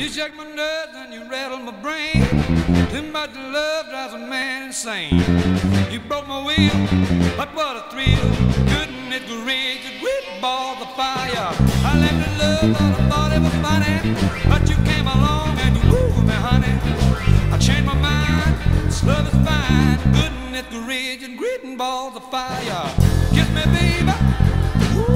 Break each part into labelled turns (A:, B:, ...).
A: You shake my nerves and you rattle my brain. Too much love drives a man insane. You broke my wheel, but what a thrill. Couldn't it rage a great ball of fire? I left in love, thought I thought it was funny, but you came along and you moved me, honey. I changed my mind, this love is fine. Couldn't it rage a great balls of fire? Kiss me, baby. Ooh,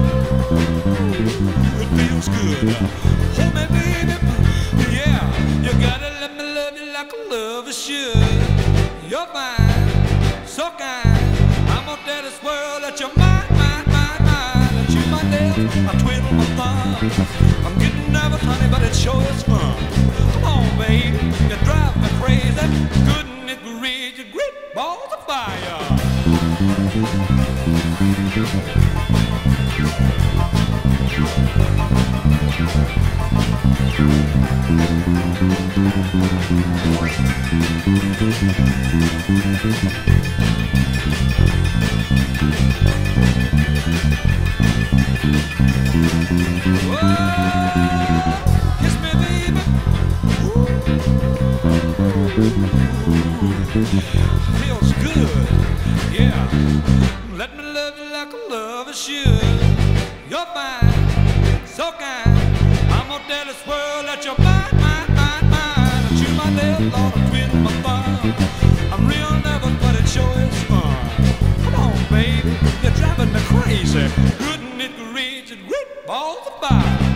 A: it feels good. Hold me, baby. Yeah, you gotta let me love you like a lover should. You're fine, so kind. I'm gonna tell this world that you're mine, mine, mine, mine. I chew my nails, I twiddle my thumb. I'm getting nervous, honey, but it sure is fun. Come on, baby, you drive me crazy. Couldn't it reach your great balls of fire? Feels good, yeah. Let me love you like a lover should. You're fine, so kind. I'm gonna tell this world that you're mine, mine, mine, mine. I chew my nails, Lord, I twist my thumb. I'm real nervous, but it sure is fun. Come on, baby, you're driving me crazy. Couldn't it reach a great balls of fire?